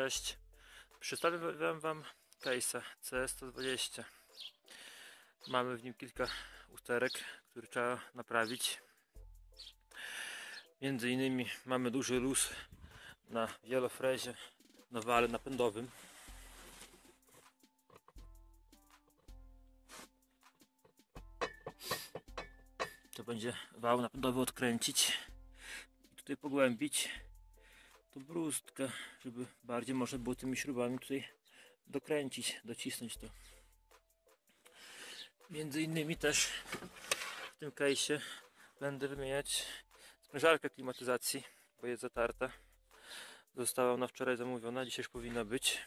Cześć, przedstawiam Wam case'a CS120. Mamy w nim kilka usterek, które trzeba naprawić. Między innymi mamy duży luz na wielofrezie, na wale napędowym. To będzie wał napędowy odkręcić i tutaj pogłębić tą brustkę, żeby bardziej można było tymi śrubami tutaj dokręcić, docisnąć to. Między innymi też w tym case'ie będę wymieniać sprężarkę klimatyzacji, bo jest zatarta. Została ona wczoraj zamówiona, dzisiaj już powinna być.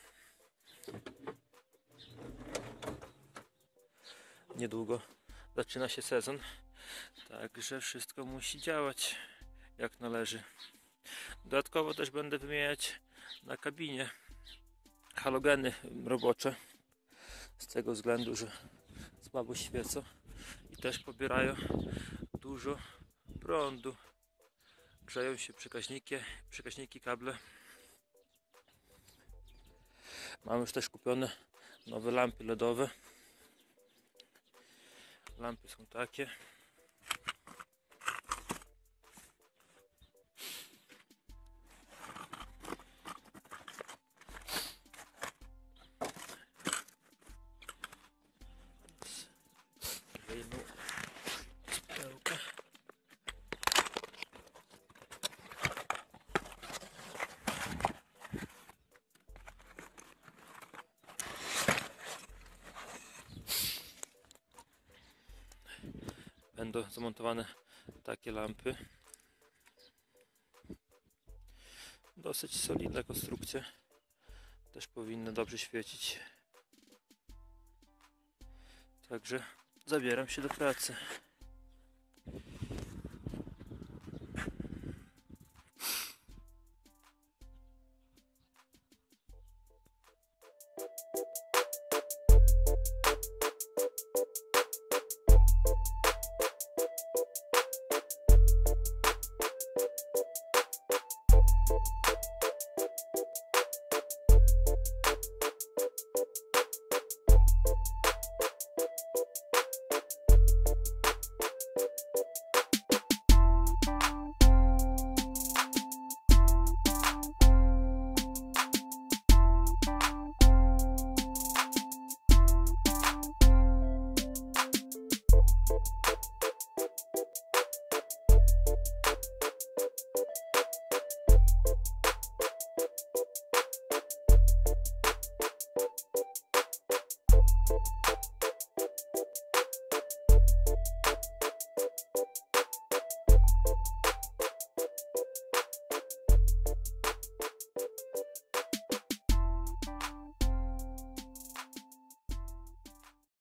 Niedługo zaczyna się sezon, także wszystko musi działać jak należy. Dodatkowo też będę wymieniać na kabinie halogeny robocze, z tego względu, że słabo świecą i też pobierają dużo prądu. Grzeją się przekaźniki, kable. Mam już też kupione nowe lampy LEDowe. Lampy są takie. Wyjmę pudełkę. Będą zamontowane takie lampy. Dosyć solidna konstrukcja. Też powinny dobrze świecić. Także zabieram się do pracy.